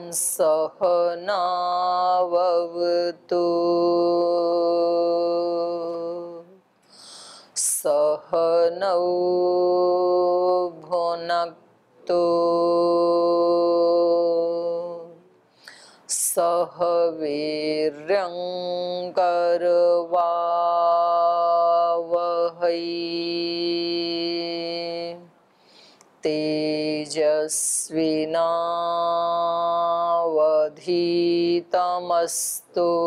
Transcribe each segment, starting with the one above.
सहनाववतु सहनौ भुनक्तु सह वीर्यं करवावहै तेजस्विनावधीतमस्तु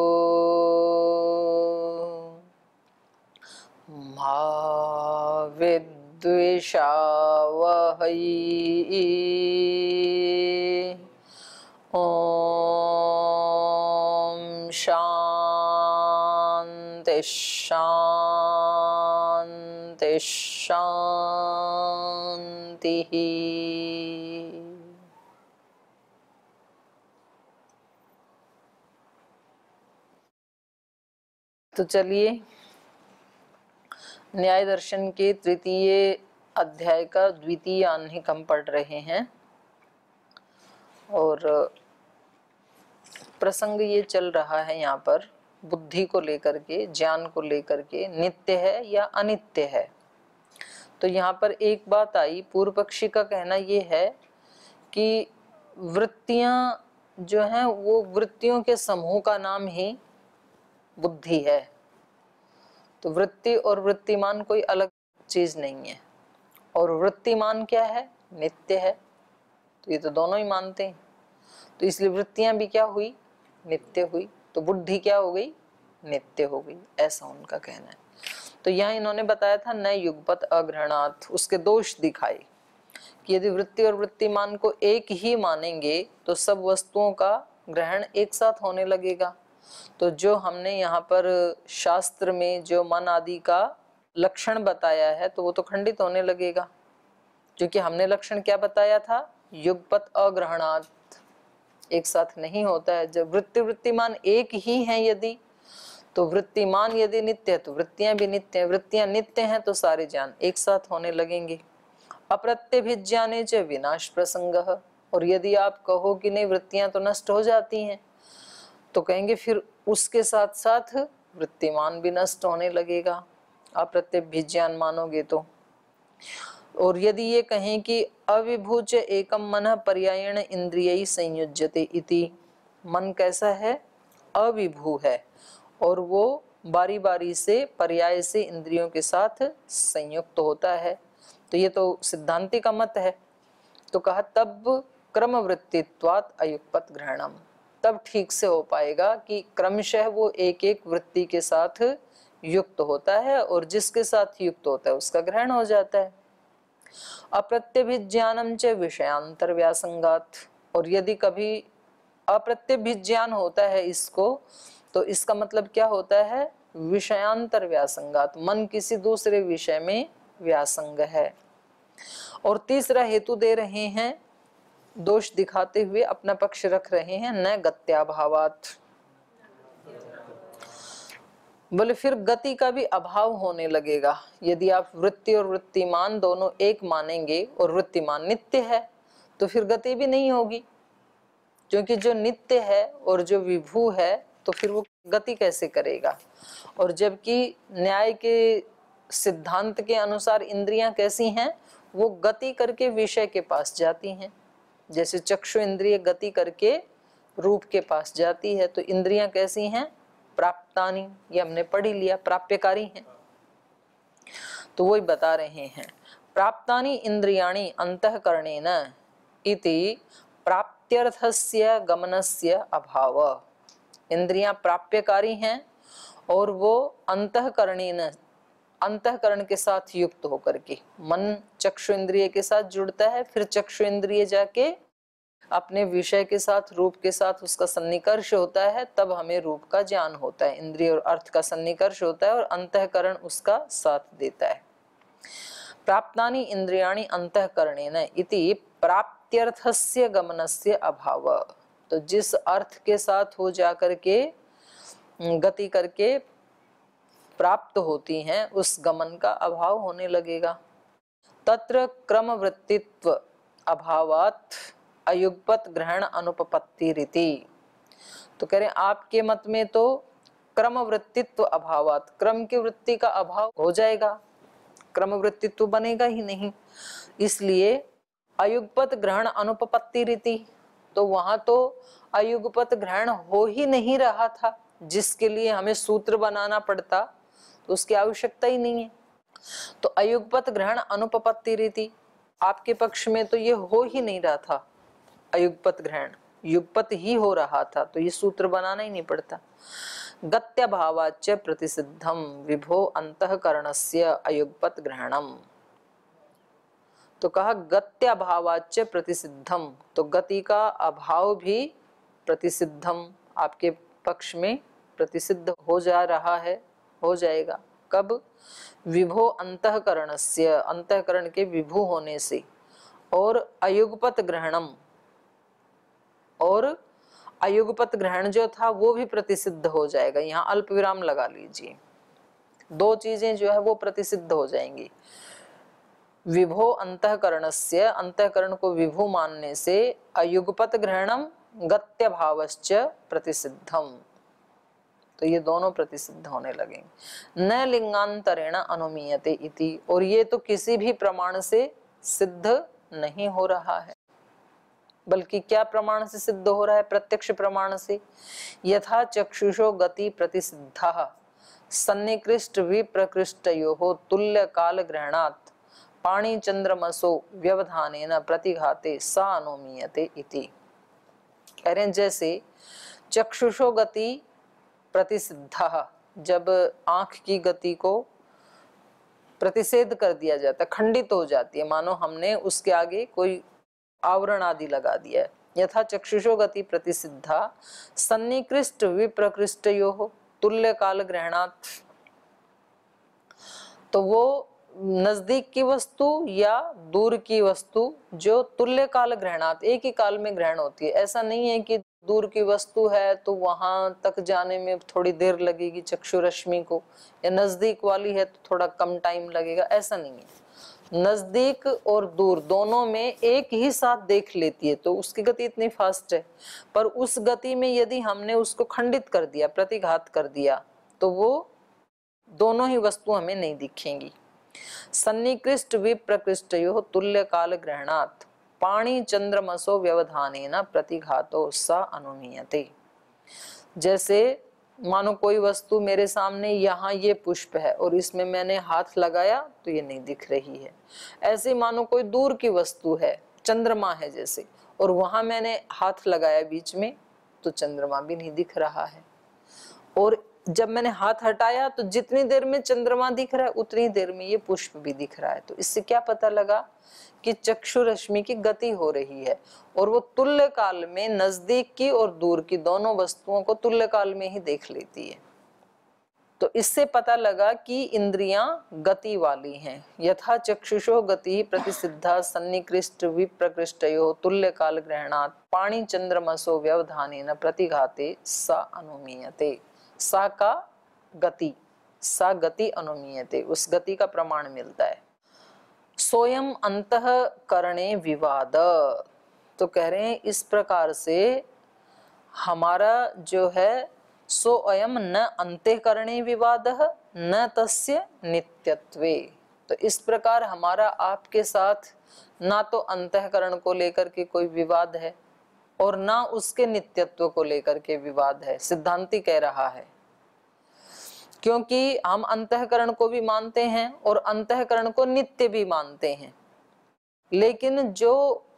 मा विद्विषावहै। ओम शांति शांति शांति। तो चलिए न्याय दर्शन के तृतीय अध्याय का द्वितीय आह्निक हम पढ़ रहे हैं और प्रसंग ये चल रहा है यहाँ पर बुद्धि को लेकर के, ज्ञान को लेकर के, नित्य है या अनित्य है। तो यहाँ पर एक बात आई, पूर्व पक्षी का कहना ये है कि वृत्तियां जो हैं वो वृत्तियों के समूह का नाम ही बुद्धि है। तो वृत्ति और वृत्तिमान कोई अलग चीज नहीं है। और वृत्तिमान क्या है? नित्य है। तो ये तो दोनों ही मानते हैं। तो इसलिए वृत्तियां भी क्या हुई? नित्य हुई। तो बुद्धि क्या हो गई? नित्य हो गई, ऐसा उनका कहना है। तो यहाँ इन्होंने बताया था न युगपत अग्रहणात्, उसके दोष दिखाए कि यदि वृत्ति और वृत्तिमान को एक ही मानेंगे तो सब वस्तुओं का ग्रहण एक साथ होने लगेगा। तो जो हमने यहाँ पर शास्त्र में जो मन आदि का लक्षण बताया है तो वो तो खंडित होने लगेगा, क्योंकि हमने लक्षण क्या बताया था? युगपत अग्रहणात्, एक साथ नहीं होता है। जब वृत्ति वृत्तिमान एक ही हैं यदि, तो वृत्तिमान यदि नित्य है तो वृत्तियां भी नित्य हैं, वृत्तियां नित्य हैं तो सारे ज्ञान एक साथ होने लगेंगे। अप्रत्यभिज्ञाने च विनाश प्रसंगः, और यदि आप कहो कि नहीं वृत्तियां तो नष्ट हो जाती हैं, तो कहेंगे फिर उसके साथ साथ वृत्तिमान भी नष्ट होने लगेगा, अप्रत्यभिज्ञान मानोगे तो। और यदि ये कहें कि अविभूच एकम मनः पर्यायेण इंद्रियै संयुज्यते इति, मन कैसा है? अविभू है और वो बारी बारी से पर्याय से इंद्रियों के साथ संयुक्त होता है। तो ये तो सिद्धांति का मत है। तो कहा तब क्रम वृत्तित्वात् अयुगपत ग्रहणम, तब ठीक से हो पाएगा कि क्रमशः वो एक एक वृत्ति के साथ युक्त होता है और जिसके साथ युक्त होता है उसका ग्रहण हो जाता है। अप्रत्यभिज्ञानम च विषयांतर व्यासंगात, और यदि कभी अप्रत्यभिज्ञान होता है इसको, तो इसका मतलब क्या होता है? विषयांतर व्यासंगात, मन किसी दूसरे विषय में व्यासंग है। और तीसरा हेतु दे रहे हैं, दोष दिखाते हुए अपना पक्ष रख रहे हैं, न गत्याभावात, बोले फिर गति का भी अभाव होने लगेगा। यदि आप वृत्ति और वृत्तिमान दोनों एक मानेंगे और वृत्तिमान नित्य है तो फिर गति भी नहीं होगी, क्योंकि जो नित्य है और जो विभू है तो फिर वो गति कैसे करेगा। और जबकि न्याय के सिद्धांत के अनुसार इंद्रियां कैसी हैं? वो गति करके विषय के पास जाती हैं। जैसे चक्षु इंद्रिय गति करके रूप के पास जाती है, तो इंद्रियां कैसी हैं? प्राप्तानि, ये हमने पढ़ ही लिया, प्राप्यकारी हैं। तो वही बता रहे हैं, प्राप्तानि इंद्रियाणि अंतःकरणेन इति प्राप्त्यर्थस्य गमनस्य अभाव। इंद्रियां प्राप्यकारी हैं और वो अंतःकरणेन, अंतःकरण के साथ युक्त होकर के, मन चक्षु इंद्रिय के साथ जुड़ता है, फिर चक्षु इंद्रिय जाके अपने विषय के साथ, रूप के साथ उसका सन्निकर्ष होता है, तब हमें रूप का ज्ञान होता है। इंद्रिय और अर्थ का सन्निकर्ष होता है और अंतःकरण उसका साथ देता है। प्राप्तानि इंद्रियाणि अंतःकरणेन इति प्राप्त्यर्थस्य गमनस्य अभाव, तो जिस अर्थ के साथ हो जाकर के गति करके प्राप्त होती हैं उस गमन का अभाव होने लगेगा। तत्र क्रम वृत्तित्व अभावात् अयुगपत ग्रहण अनुपपत्ति रीति। तो कह रहे आपके मत में तो क्रम वृत्तित्व अभावात, क्रम की वृत्ति का अभाव हो जाएगा, क्रम वृत्तित्व बनेगा ही नहीं, इसलिए अयुगपत ग्रहण अनुपपत्ति रीति। तो वहां तो अयुगपत ग्रहण हो ही नहीं रहा था, जिसके लिए हमें सूत्र बनाना पड़ता, तो उसकी आवश्यकता ही नहीं है। तो अयुगपत ग्रहण अनुपपत्ति रीति, आपके पक्ष में तो ये हो ही नहीं रहा था अयुगपत ग्रहण, युगपत ही हो रहा था, तो ये सूत्र बनाना ही नहीं पड़ता। गत्य भावाच्च प्रतिसिद्धम विभो अंतःकरणस्य अयुगपत ग्रहणम। तो कहा गत्य भावाच्च प्रतिसिद्धम, तो गति का अभाव भी प्रतिसिद्धम, आपके पक्ष में प्रतिसिद्ध हो जा रहा है, हो जाएगा। कब? विभो अंतःकरणस्य, अंतःकरण के विभू होने से, और अयुगपत ग्रहणम, और अयुगपत ग्रहण जो था वो भी प्रतिसिद्ध हो जाएगा। यहाँ अल्प विराम लगा लीजिए, दो चीजें जो है वो प्रतिसिद्ध हो जाएंगी। विभो अंतःकरणस्य, अंतःकरण को विभू मानने से, अयुगपत ग्रहणम गत्य भावश्च प्रतिसिद्धम, तो ये दोनों प्रतिसिद्ध होने लगेंगे। न लिंगांतरेण अनुमीयते इति, और ये तो किसी भी प्रमाण से सिद्ध नहीं हो रहा है, बल्कि क्या प्रमाण से सिद्ध हो रहा है? प्रत्यक्ष प्रमाण से। यथा चक्षुषो गति प्रतिसिद्धा सन्निकृष्ट विप्रकृष्टयोः तुल्य काल ग्रहणात् पाणि चंद्रमसो व्यवधानेन प्रतिघाते सा अनुमीयते इति। कह रहे हैं जैसे चक्षुषो गति प्रतिसिद्धा, जब आंख की गति को प्रतिषेध कर दिया जाता है, खंडित हो जाती है, मानो हमने उसके आगे कोई आवरण आदि लगा दिया है। यथा चक्षुषो गति प्रतिसिद्धा सन्निकृष्ट विप्रकृष्टयोः तुल्य काल ग्रहणात्, तो वो नजदीक की वस्तु या दूर की वस्तु जो तुल्य काल ग्रहणात्, एक ही काल में ग्रहण होती है। ऐसा नहीं है कि दूर की वस्तु है तो वहां तक जाने में थोड़ी देर लगेगी चक्षु रश्मि को, या नजदीक वाली है तो थोड़ा कम टाइम लगेगा, ऐसा नहीं है। नजदीक और दूर दोनों में एक ही साथ देख लेती है, तो उसकी गति इतनी फास्ट है। पर उस गति में यदि हमने उसको खंडित कर दिया, प्रतिघात कर दिया, तो वो दोनों ही वस्तु हमें नहीं दिखेंगी। सन्निकृष्ट विप्रकृष्टयोः तुल्य काल ग्रहणात् पाणि चंद्रमसो व्यवधानेन प्रतिघातो सा अनुमीयते। जैसे मानो कोई वस्तु मेरे सामने, यहाँ ये पुष्प है और इसमें मैंने हाथ लगाया तो ये नहीं दिख रही है। ऐसे मानो कोई दूर की वस्तु है, चंद्रमा है जैसे, और वहां मैंने हाथ लगाया बीच में तो चंद्रमा भी नहीं दिख रहा है। और जब मैंने हाथ हटाया तो जितनी देर में चंद्रमा दिख रहा है उतनी देर में ये पुष्प भी दिख रहा है। तो इससे क्या पता लगा कि चक्षु रश्मि की गति हो रही है, और वो तुल्य काल में नजदीक की और दूर की दोनों वस्तुओं को तुल्य काल में ही देख लेती है। तो इससे पता लगा कि इंद्रियां गति वाली हैं। यथा चक्षुषो गति प्रतिसिद्धा सन्निकृष्ट विप्रकृष्टयोः तुल्य काल ग्रहणात् पाणि चंद्रमसो व्यवधानेन प्रतिघाते सा अनुमीयते। सा का गति, सा गति अनुमीयते, उस गति का प्रमाण मिलता है। सोयम अंतःकरणे विवाद, तो कह रहे हैं इस प्रकार से हमारा जो है सो अयम न अंतःकरणे विवादः न तस्य नित्यत्वे। तो इस प्रकार हमारा आपके साथ ना तो अंतःकरण को लेकर के कोई विवाद है और ना उसके नित्यत्व को लेकर के विवाद है, सिद्धांती कह रहा है। क्योंकि हम अंतःकरण को भी मानते हैं और अंतःकरण को नित्य भी मानते हैं, लेकिन जो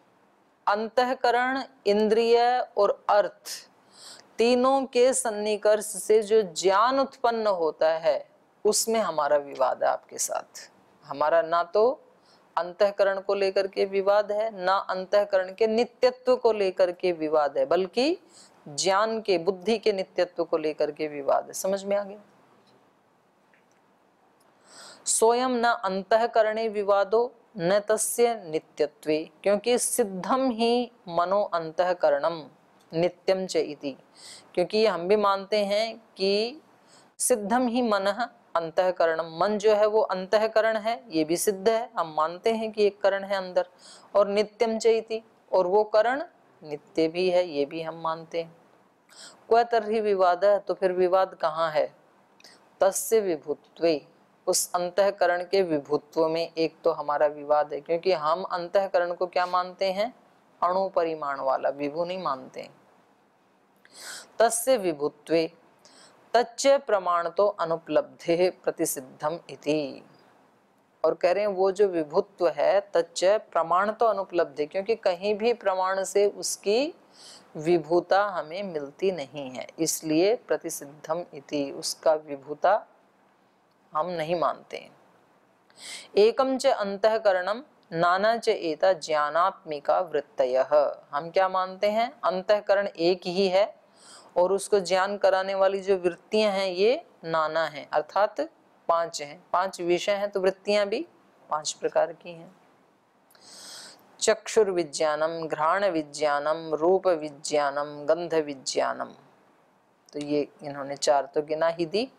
अंतःकरण, इंद्रिय और अर्थ तीनों के सन्निकर्ष से जो ज्ञान उत्पन्न होता है उसमें हमारा विवाद है आपके साथ। हमारा ना तो अंतःकरण को लेकर के विवाद है, ना अंतःकरण के नित्यत्व को लेकर के विवाद है, बल्कि ज्ञान के, बुद्धि के नित्यत्व को लेकर के विवाद है। समझ में आ गया? सोयम न अंतःकरणे विवादो न तस्य नित्यत्वे, क्योंकि सिद्धम ही मनो अंतःकरणम नित्यम च इति। क्योंकि हम भी मानते हैं कि सिद्धम ही मनः अंतःकरणम, मन जो है वो अंतःकरण है, ये भी सिद्ध है, हम मानते हैं कि एक करण है अंदर, और नित्यम च इति, और वो करण नित्य भी है, ये भी हम मानते हैं। क्व तर्हि विवाद, तो फिर विवाद कहाँ है? तस्य विभुत्वे, उस अंतःकरण के विभुत्व में एक तो हमारा विवाद है, क्योंकि हम अंतःकरण को क्या मानते हैं? अणु परिमाण वाला, विभु नहीं मानते हैं। तस्य विभुत्वे तच्च प्रमाण तो अनुपलब्धे प्रतिसिद्धम इति, और कह रहे हैं वो जो विभुत्व है तच्च प्रमाण तो अनुपलब्ध है, क्योंकि कहीं भी प्रमाण से उसकी विभूता हमें मिलती नहीं है, इसलिए प्रतिसिद्धम इति, उसका विभूता हम नहीं मानते हैं। एकम च अंतःकरणम नाना च एता ज्ञानात्मिका वृत्तयः, हम क्या मानते हैं? अंतःकरण एक ही है और उसको ज्ञान कराने वाली जो वृत्तियां हैं ये नाना हैं, अर्थात 5 हैं। 5 विषय हैं तो वृत्तियां भी 5 प्रकार की हैं। चक्षुर्विज्ञानम, घ्राण विज्ञानम, रूप विज्ञानम, गंध विज्ञानम, तो ये इन्होंने 4 तो गिना ही दी।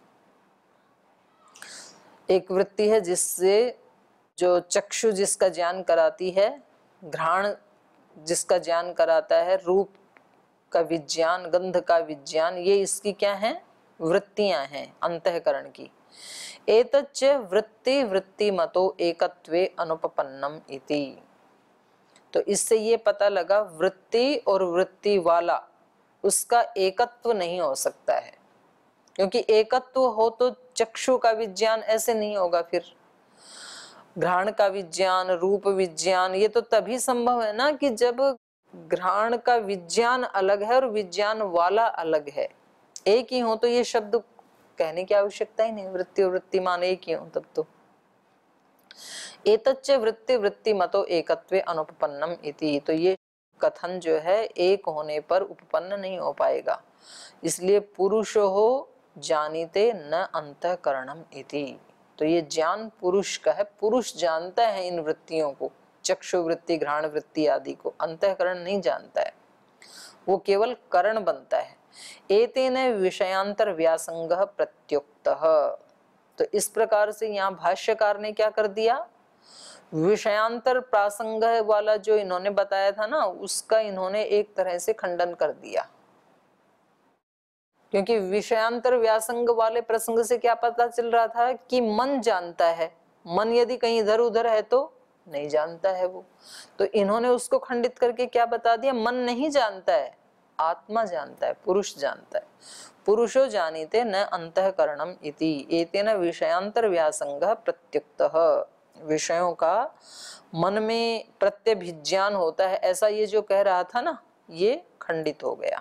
एक वृत्ति है जिससे जो चक्षु जिसका ज्ञान कराती है, घ्राण जिसका ज्ञान कराता है, रूप का विज्ञान, गंध का विज्ञान, ये इसकी क्या है? वृत्तियां हैं अंतःकरण की। एतच्च वृत्ति वृत्ति मतो एकत्वे अनुपपन्नम इति, तो इससे ये पता लगा वृत्ति और वृत्ति वाला उसका एकत्व नहीं हो सकता है, क्योंकि एकत्व हो तो चक्षु का विज्ञान ऐसे नहीं होगा, फिर घ्राण का विज्ञान, रूप विज्ञान, ये तो तभी संभव है ना कि जब घ्राण का विज्ञान अलग है और विज्ञान वाला अलग है। एक ही हो तो ये शब्द कहने की आवश्यकता ही नहीं, वृत्ति और वृत्तिमान एक ही हो तब तो। एतच्च वृत्ति वृत्ति मतो एकत्वे अनुपपन्नम इति, तो ये कथन जो है एक होने पर उपपन्न नहीं हो पाएगा, इसलिए पुरुषो हो जानीते न अंतःकरणम इति, तो ये ज्ञान पुरुष का है, पुरुष जानता है इन वृत्तियों को, चक्षु वृत्ति, घ्राण वृत्ति आदि को, अंतःकरण नहीं जानता है, वो केवल करण बनता है। एतेन विषयांतर व्यासंगः प्रत्युक्तः, तो इस प्रकार से यहाँ भाष्यकार ने क्या कर दिया? विषयांतर प्रासंग वाला जो इन्होंने बताया था ना, उसका इन्होंने एक तरह से खंडन कर दिया, क्योंकि विषयांतर व्यासंग वाले प्रसंग से क्या पता चल रहा था कि मन जानता है, मन यदि कहीं इधर उधर है तो नहीं जानता है वो, तो इन्होंने उसको खंडित करके क्या बता दिया? मन नहीं जानता है, आत्मा जानता है, पुरुष जानता है। पुरुषो जानीते न अंतःकरणम इति एतेन विषयांतर व्यासंगः प्रत्युक्तः, विषयों का मन में प्रत्यभिज्ञान होता है, ऐसा ये जो कह रहा था ना, ये खंडित हो गया।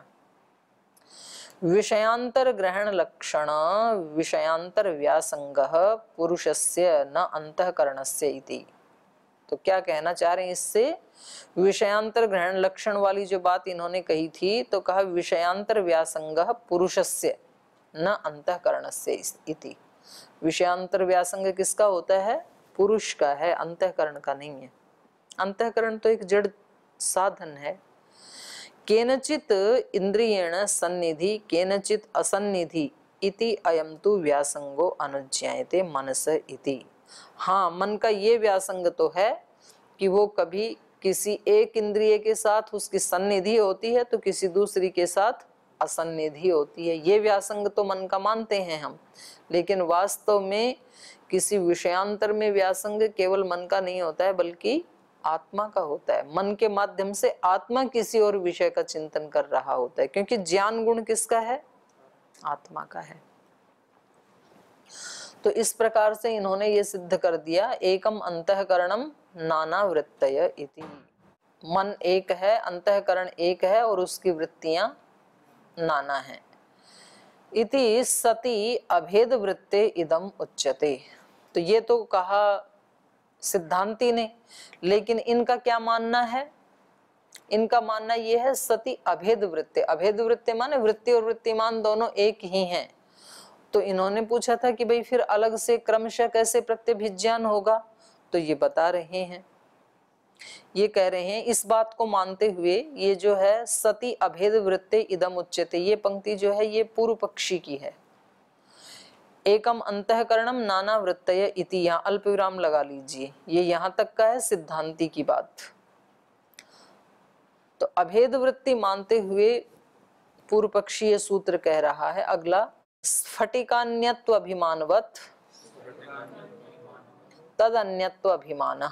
विषयांतर ग्रहण लक्षण विषयांतर व्यासंगः पुरुषस्य न अंतःकरणस्य इति, तो क्या कहना चाह रहे हैं इससे? विषयांतर ग्रहण लक्षण वाली जो बात इन्होंने कही थी, तो कहा विषयांतर व्यासंगः पुरुषस्य न अंतःकरणस्य इति, विषयांतर व्यासंग किसका होता है? पुरुष का है, अंतःकरण का नहीं है। अंतःकरण तो एक जड़ साधन है। केनचित इंद्रियेण सन्निधि केनचित असन्निधि इति अयम तु व्यासंगो अनुज्ञायते मनस इति, हाँ मन का ये व्यासंग तो है कि वो कभी किसी एक इंद्रिय के साथ उसकी सन्निधि होती है तो किसी दूसरी के साथ असन्निधि होती है, ये व्यासंग तो मन का मानते हैं हम, लेकिन वास्तव में किसी विषयांतर में व्यासंग केवल मन का नहीं होता है बल्कि आत्मा का होता है। मन के माध्यम से आत्मा किसी और विषय का चिंतन कर रहा होता है, क्योंकि ज्ञान गुण किसका है? आत्मा का है। तो इस प्रकार से इन्होंने ये सिद्ध कर दिया, एकम अंतःकरणम नाना वृत्तय इति, मन एक है, अंतःकरण एक है और उसकी वृत्तियां नाना हैं। इति सति अभेद वृत्ते इदम उच्यते, तो ये तो कहा सिद्धांती ने, लेकिन इनका क्या मानना है? इनका मानना ये है सति अभेद वृत्ते, अभेद वृत्ते माने वृत्ति और वृत्तिमान दोनों एक ही हैं। तो इन्होंने पूछा था कि भाई फिर अलग से क्रमशः कैसे प्रत्यभिज्ञान होगा, तो ये बता रहे हैं, ये कह रहे हैं इस बात को मानते हुए, ये जो है सति अभेद वृत्ते इदम उच्यते, ये पंक्ति जो है ये पूर्व पक्षी की है। एकम अंतःकरणम नाना वृत्तय इति, यहाँ अल्प विराम लगा लीजिए, ये यहाँ तक का है सिद्धांति की बात। तो अभेद वृत्ति मानते हुए पूर्व पक्षी ये सूत्र कह रहा है अगला, स्फटिकान्यत्व अभिमानवत तद अन्यत्व अभिमानः।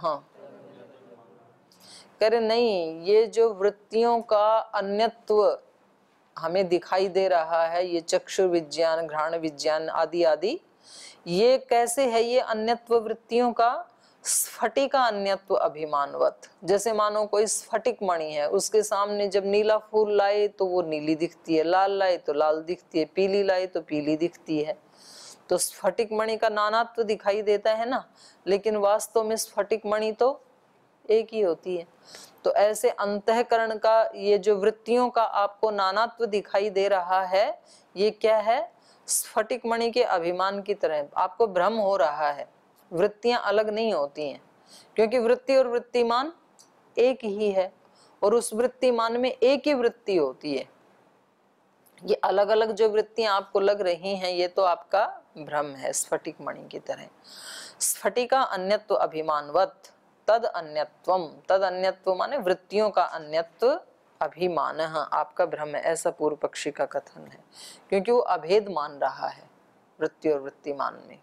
करे नहीं, ये जो वृत्तियों का अन्यत्व हमें दिखाई दे रहा है, ये चक्षु विज्ञान, घ्राण विज्ञान आदि आदि, ये कैसे है? ये अन्यत्व वृत्तियों का स्फटिका अन्यत्व अभिमानवत। जैसे मानो कोई स्फटिक मणि है, उसके सामने जब नीला फूल लाए तो वो नीली दिखती है, लाल लाए तो लाल दिखती है, पीली लाए तो पीली दिखती है। तो स्फटिक मणि का नानात्व दिखाई देता है ना, लेकिन वास्तव में स्फटिक मणि तो एक ही होती है। तो ऐसे अंतःकरण का ये जो वृत्तियों का आपको नानात्व दिखाई दे रहा है, ये क्या है? स्फटिक मणि के अभिमान की तरह आपको भ्रम हो रहा है। वृत्तियां अलग नहीं होती हैं, क्योंकि वृत्ति और वृत्तिमान एक ही है, और उस वृत्तिमान में एक ही वृत्ति होती है। ये अलग अलग जो वृत्तियां आपको लग रही हैं, ये तो आपका भ्रम है, स्फटिक मणि की तरह। स्फटिका अन्यत्व अभिमानवत तद अन्यत्वम, तद अन्यत्व माने वृत्तियों का अन्यत्व, अभिमान आपका भ्रम है, ऐसा पूर्व पक्षी का कथन है, क्योंकि वो अभेद मान रहा है वृत्ति और वृत्तिमान में।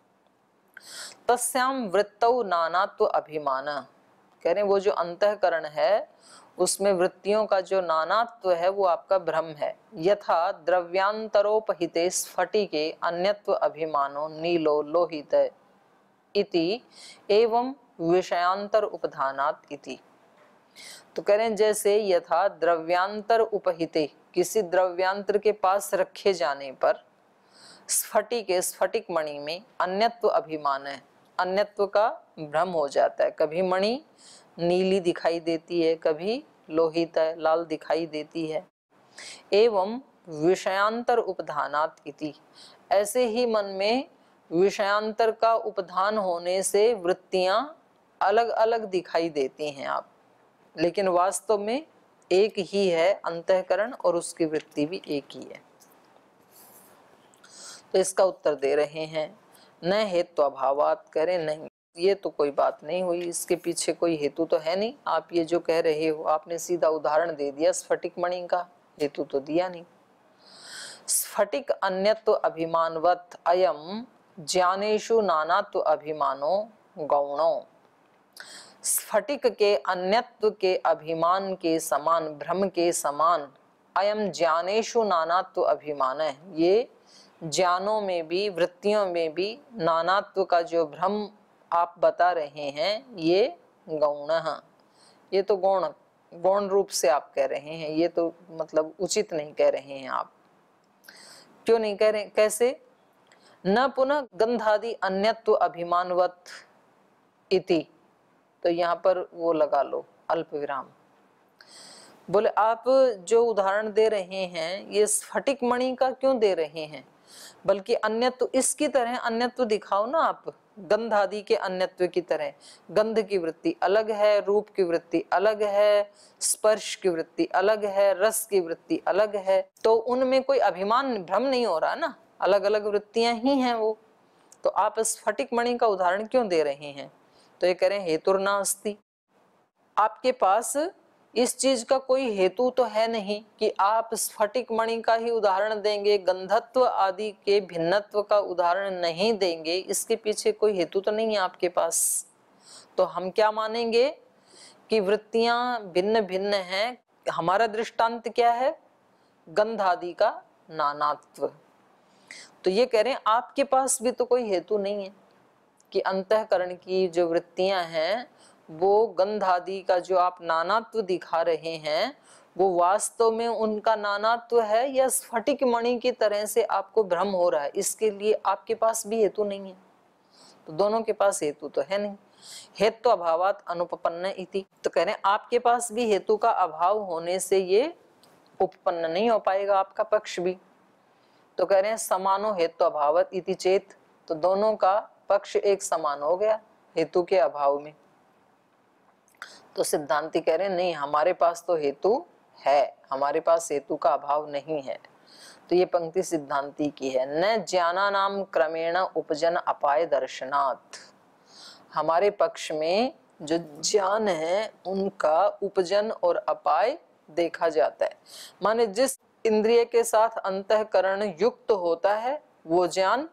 तस्याम वृत्तौ नानात्व अभिमान, कह रहे वो जो अंतःकरण है उसमें वृत्तियों का जो नानात्व है वो आपका भ्रम है। यथा द्रव्यांतरोपहिते स्फटिके अन्यत्व अभिमानो नीलो लोहित इति एवं विषयांतर उपधानात इति। तो कह रहे हैं जैसे यथा द्रव्यांतर उपहिते, किसी द्रव्यांतर के पास रखे जाने पर स्फटिक, स्फटिक मणि में अन्यत्व अभिमान है, अन्यत्व का भ्रम हो जाता है। कभी मणि नीली दिखाई देती है, कभी लोहित लाल दिखाई देती है। एवं विषयांतर उपधानात इति, ऐसे ही मन में विषयांतर का उपधान होने से वृत्तियां अलग अलग दिखाई देती हैं आप, लेकिन वास्तव में एक ही है अंतःकरण, और उसकी वृत्ति भी एक ही है। तो इसका उत्तर दे रहे हैं न हेतु अभावात, करें नहीं, ये तो कोई बात नहीं हुई, इसके पीछे कोई हेतु तो है नहीं। आप ये जो कह रहे हो, आपने सीधा उदाहरण दे दिया स्फटिक मणि का, हेतु तो दिया नहीं। स्फटिक अन्यत्व अभिमानवत अयम ज्ञानेषु नानात्व अभिमानो गौणो। स्फटिक के अन्यत्व के अभिमान के समान, भ्रम के समान, अयम ज्ञानेषु नानात्व अभिमान है, ये ज्ञानों में भी वृत्तियों में भी नानात्व का जो भ्रम आप बता रहे हैं, ये गौण है। ये तो गौण गौण रूप से आप कह रहे हैं, ये तो मतलब उचित नहीं कह रहे हैं आप। क्यों नहीं कह रहे? कैसे? न पुनः गंधादि अन्यत्व अभिमानवत इति, तो यहाँ पर वो लगा लो अल्प विराम। बोले आप जो उदाहरण दे रहे हैं ये स्फटिक मणि का क्यों दे रहे हैं, बल्कि अन्यत्व इसकी तरह अन्यत्व दिखाओ ना आप, गंध आदि के अन्यत्व की तरह। गंध की वृत्ति अलग है, रूप की वृत्ति अलग है, स्पर्श की वृत्ति अलग है, रस की वृत्ति अलग है, तो उनमें कोई अभिमान भ्रम नहीं हो रहा ना, अलग अलग वृत्तियां ही हैं वो। तो आप स्फटिक मणि का उदाहरण क्यों दे रहे हैं? तो ये करें हेतुर्ना अस्ति, आपके पास इस चीज का कोई हेतु तो है नहीं कि आप स्फटिक मणि का ही उदाहरण देंगे, गंधत्व आदि के भिन्नत्व का उदाहरण नहीं देंगे, इसके पीछे कोई हेतु तो नहीं है आपके पास। तो हम क्या मानेंगे कि वृत्तियां भिन्न भिन्न हैं। हमारा दृष्टांत क्या है? गंध आदि का नानात्व। तो ये कह रहे हैं आपके पास भी तो कोई हेतु नहीं है कि अंतःकरण की जो वृत्तियां हैं वो गंध आदि का जो आप नानात्व दिखा रहे हैं वो वास्तव में उनका नानात्व है या स्फटिक मणि की तरह से आपको भ्रम हो रहा है, इसके लिए आपके पास भी हेतु नहीं है। तो दोनों के पास हेतु तो है नहीं। हेतु अभावात अनुपपन्न इति, तो कह रहे हैं आपके पास भी हेतु का अभाव होने से ये उपपन्न नहीं हो पाएगा आपका पक्ष भी। तो कह रहे हैं समानो हेतु अभावत इति चेत, तो दोनों का पक्ष एक समान हो गया हेतु के अभाव में। तो सिद्धांती कह रहे हैं नहीं, हमारे पास तो हेतु है, हमारे पास हेतु का अभाव नहीं है। तो ये पंक्ति सिद्धांती की है। न ज्ञानानाम क्रमेण उपजन अपाय दर्शनात्, हमारे पक्ष में जो ज्ञान है उनका उपजन और अपाय देखा जाता है। माने जिस इंद्रिय के साथ अंतःकरण युक्त होता है वो ज्ञान,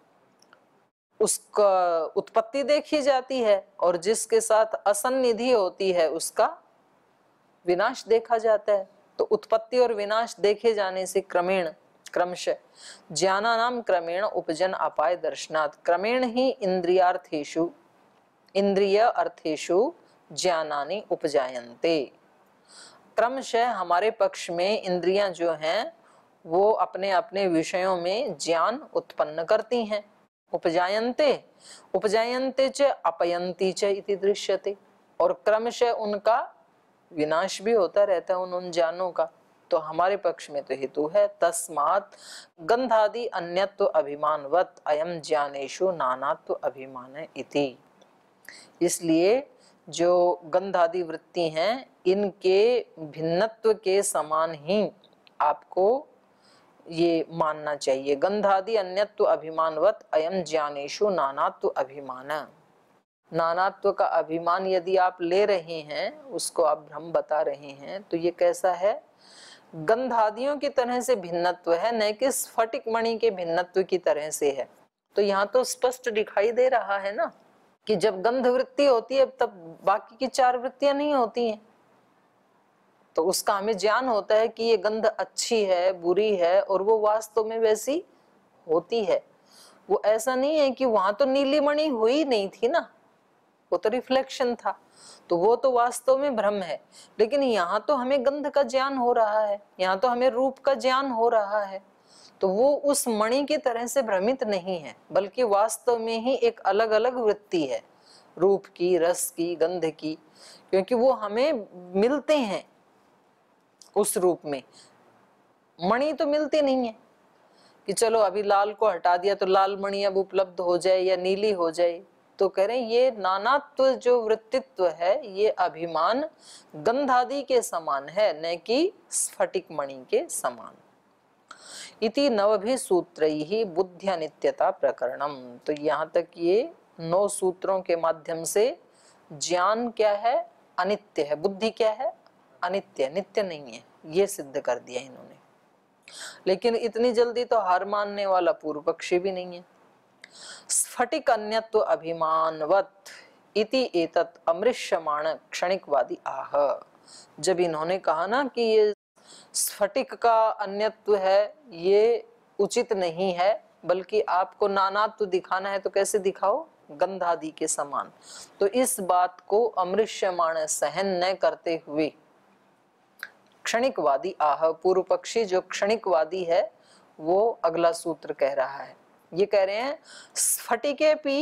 उसका उत्पत्ति देखी जाती है, और जिसके साथ असन्निधि होती है उसका विनाश देखा जाता है। तो उत्पत्ति और विनाश देखे जाने से क्रमेण क्रमशः ज्ञानानाम क्रमेण उपजन अपाय दर्शनात्, क्रमेण ही इंद्रियार्थेषु इंद्रिय अर्थेषु ज्ञानानि उपजायन्ते। क्रमशः हमारे पक्ष में इंद्रियां जो हैं वो अपने अपने विषयों में ज्ञान उत्पन्न करती हैं। उपजायन्ते उपजायन्ते च अपयन्ति च इति दृश्यते, और क्रमशः उनका विनाश भी होता रहता है उन ज्ञानों का। तो हमारे पक्ष में तो हेतु है तस्मात् गंधादि अन्यत्व अभिमानवत् अयम ज्ञानेषु नानात्व अभिमान इति। इसलिए जो गंधादि वृत्ति हैं इनके भिन्नत्व के समान ही आपको ये मानना चाहिए। गंधादि अन्यत्व अभिमानवत् अयम ज्ञानेषु नानात्व अभिमान। नानात्व का अभिमान यदि आप ले रहे हैं, उसको आप भ्रम बता रहे हैं, तो ये कैसा है? गंधादियों की तरह से भिन्नत्व है, न कि स्फटिक मणि के भिन्नत्व की तरह से है। तो यहाँ तो स्पष्ट दिखाई दे रहा है ना कि जब गंध वृत्ति होती है तब बाकी की चार वृत्तियां नहीं होती हैं। तो उसका हमें ज्ञान होता है कि ये गंध अच्छी है बुरी है, और वो वास्तव में वैसी होती है। वो ऐसा नहीं है कि वहां तो नीली मणि हुई नहीं थी ना, वो तो रिफ्लेक्शन था, तो वो तो वास्तव में भ्रम है। लेकिन यहाँ तो हमें गंध का ज्ञान हो रहा है, यहाँ तो हमें रूप का ज्ञान हो रहा है, तो वो उस मणि की तरह से भ्रमित नहीं है, बल्कि वास्तव में ही एक अलग अलग वृत्ति है, रूप की, रस की, गंध की, क्योंकि वो हमें मिलते हैं उस रूप में। मणि तो मिलती नहीं है कि चलो अभी लाल को हटा दिया तो लाल मणि अब उपलब्ध हो जाए या नीली हो जाए। तो कह रहे हैं ये नानात्व जो वृत्तित्व है ये अभिमान गंधादि के समान है, न कि स्फटिक मणि के समान। इति नवभि सूत्रैहि बुद्धि अनित्यता प्रकरणम। तो यहाँ तक ये 9 सूत्रों के माध्यम से ज्ञान क्या है? अनित्य है। बुद्धि क्या है? अनित्य, नित्य नहीं है, ये सिद्ध कर दिया इन्होंने। लेकिन इतनी जल्दी तो हार मानने वाला पूर्व पक्षी भी नहीं है। स्फटिक अन्यत्व अभिमानवत् इति एतत् अमृष्यमाण क्षणिकवादी आह। जब इन्होंने कहा ना कि ये स्फटिक का अन्यत्व है, ये उचित नहीं है, बल्कि आपको नानात्व दिखाना है, तो कैसे दिखाओ? गंधादि के समान। तो इस बात को अमृष्यमाण सहन न करते हुए क्षणिकवादी आह, पूर्व पक्षी जो क्षणिकवादी है वो अगला सूत्र कह रहा है। ये कह रहे हैं स्फटिके पी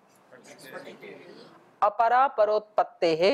अपरा परोत्पत्तेः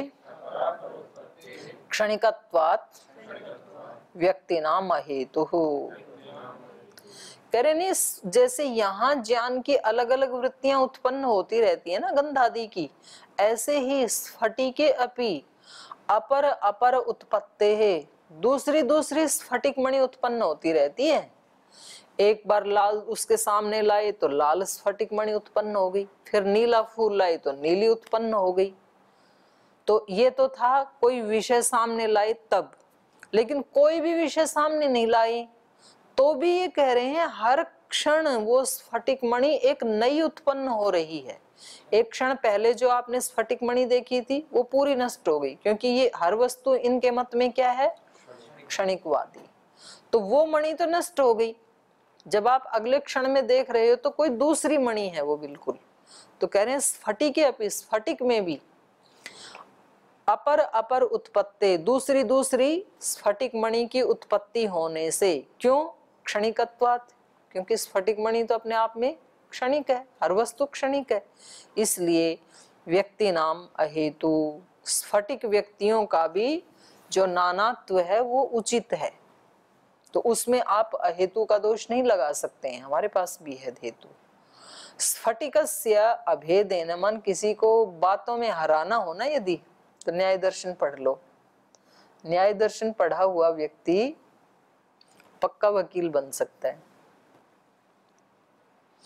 क्षणिकत्वात् व्यक्तिनाम अहेतुः। कह रहे नहीं, जैसे यहाँ ज्ञान की अलग अलग वृत्तियां उत्पन्न होती रहती है ना गंधादि की, ऐसे ही स्फटिके अपि अपर अपर उत्पत्तेः, दूसरी दूसरी स्फटिक मणि उत्पन्न होती रहती है। एक बार लाल उसके सामने लाए तो लाल स्फटिक मणि उत्पन्न हो गई, फिर नीला फूल लाए तो नीली उत्पन्न हो गई। तो ये तो था कोई विषय सामने लाए तब, लेकिन कोई भी विषय सामने नहीं लाए तो भी ये कह रहे हैं हर क्षण वो स्फटिक मणि एक नई उत्पन्न हो रही है। एक क्षण पहले जो आपने स्फटिक मणि देखी थी वो पूरी नष्ट हो गई, क्योंकि ये हर वस्तु इनके मत में क्या है? क्षणिकवादी। तो वो मणि तो नष्ट हो गई, जब आप अगले क्षण में देख रहे हो तो कोई दूसरी मणि है वो बिल्कुल। तो कह रहे हैं स्फटिके अपि, स्फटिक में भी अपर अपर उत्पत्ति, दूसरी दूसरी स्फटिक मणि की उत्पत्ति होने से। क्यों? क्षणिकत्वात्, क्योंकि स्फटिक मणि तो अपने आप में क्षणिक है, हर वस्तु क्षणिक है, इसलिए व्यक्ति नाम अहेतु, स्फटिक व्यक्तियों का भी जो नानात्व है वो उचित है। तो उसमें आप अहेतु का दोष नहीं लगा सकते हैं, हमारे पास भी है हेतु। स्फटिकस्य अभेदेन, मन किसी को बातों में हराना हो ना यदि, तो न्याय दर्शन पढ़ लो। न्याय दर्शन पढ़ा हुआ व्यक्ति पक्का वकील बन सकता है,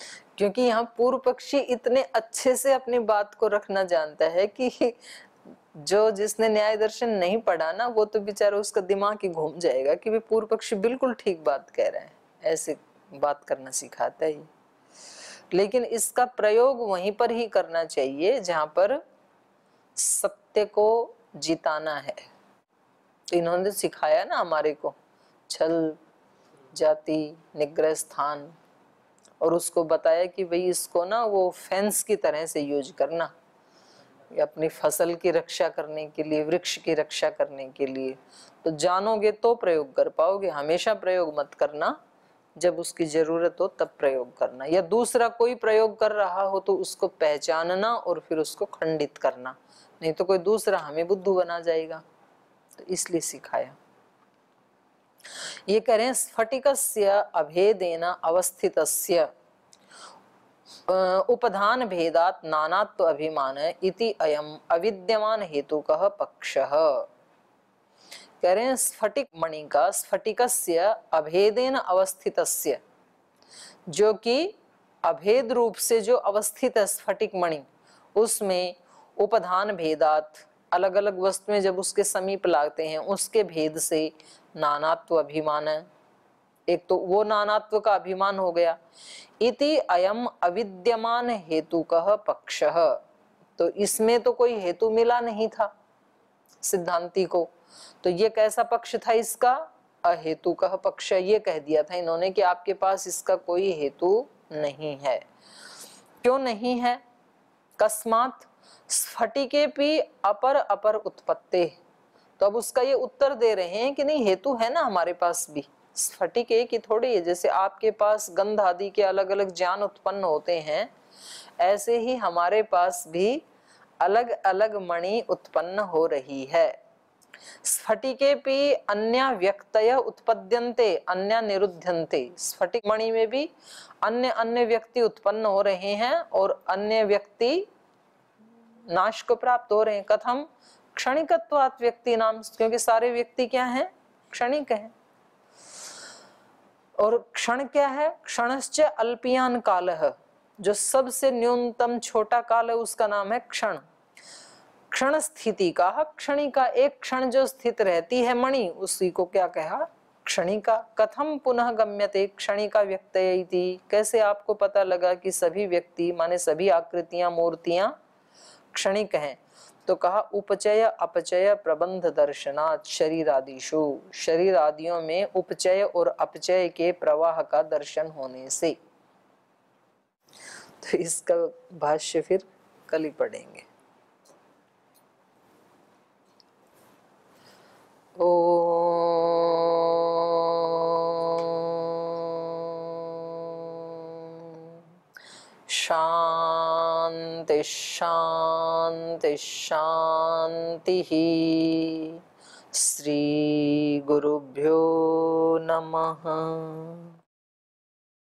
क्योंकि यहाँ पूर्व पक्षी इतने अच्छे से अपनी बात को रखना जानता है कि जो जिसने न्याय दर्शन नहीं पढ़ा ना, वो तो बेचारा उसका दिमाग ही घूम जाएगा कि वे पूर्व पक्षी बिल्कुल ठीक बात कह रहे हैं, ऐसे बात करना सिखाता है। लेकिन इसका प्रयोग वहीं पर ही करना चाहिए जहां पर सत्य को जिताना है। तो इन्होंने सिखाया ना हमारे को छल, जाति, निग्रह स्थान, और उसको बताया कि भाई इसको ना वो फेंस की तरह से यूज करना, अपनी फसल की रक्षा करने के लिए, वृक्ष की रक्षा करने के लिए। तो जानोगे तो प्रयोग कर पाओगे, हमेशा प्रयोग मत करना, जब उसकी जरूरत हो तब प्रयोग करना, या दूसरा कोई प्रयोग कर रहा हो तो उसको पहचानना और फिर उसको खंडित करना, नहीं तो कोई दूसरा हमें बुद्धू बना जाएगा। तो इसलिए सिखाया। ये कह रहे हैं स्फटिकस्य अभेदेन अवस्थितस्य उपधान भेदात नानात्व अभिमान इति अयम अविद्यमान हेतुकः पक्षः। कह रहे हैं स्फटिक मणि का, स्फटिकस्य अभेदेन अवस्थितस्य, जो कि अभेद रूप से जो अवस्थित है स्फटिक मणि, उसमें उपधान भेदात, अलग अलग वस्तुएं जब उसके समीप लाते हैं उसके भेद से नानात्व अभिमान है, एक तो वो नानात्व का अभिमान हो गया। इति अयम अविद्यमान हेतुकः पक्षः, तो इसमें तो कोई हेतु मिला नहीं था सिद्धांती को, तो ये कैसा पक्ष था इसका? अहेतुकः पक्ष। ये कह दिया था इन्होंने कि आपके पास इसका कोई हेतु नहीं है। क्यों नहीं है? कस्मात् स्फटिके भी अपर अपर उत्पत्ते। तो अब उसका ये उत्तर दे रहे हैं कि नहीं, हेतु है ना हमारे पास भी, स्फटिक एक ही थोड़ी है। जैसे आपके पास गंध आदि के अलग अलग ज्ञान उत्पन्न होते हैं, ऐसे ही हमारे पास भी अलग अलग मणि उत्पन्न हो रही है। स्फटिके भी अन्य व्यक्तय उत्पद्यन्ते अन्य निरुध्यन्ते। स्फटिक मणि में भी अन्य अन्य व्यक्ति उत्पन्न हो रहे हैं और अन्य व्यक्ति नाश को प्राप्त हो रहे हैं। कथम? क्षणिकत्वात् व्यक्ति नाम, क्योंकि सारे व्यक्ति क्या हैं? क्षणिक हैं। और क्षण क्या है? क्षणश्च अल्पियान कालः, जो सबसे न्यूनतम छोटा काल है उसका नाम है क्षण। क्षण स्थिति का क्षणिका, एक क्षण जो स्थित रहती है मणि, उसी को क्या कहा? क्षणिका। कथम पुनः गम्यते क्षणिका व्यक्तय इति, कैसे आपको पता लगा कि सभी व्यक्ति माने सभी आकृतियां, मूर्तियां क्षणिक हैं? तो कहा उपचय अपचय प्रबंध दर्शनात् शरीर आदिषु, शरीर आदियों में उपचय और अपचय के प्रवाह का दर्शन होने से। तो इसका भाष्य फिर कल ही पढ़ेंगे। शांति शांति शांति। श्री गुरुभ्यो नमः।